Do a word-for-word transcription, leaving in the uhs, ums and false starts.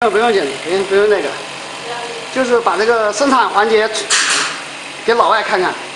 不用剪，不用不用那个，就是把这个生产环节给老外看看。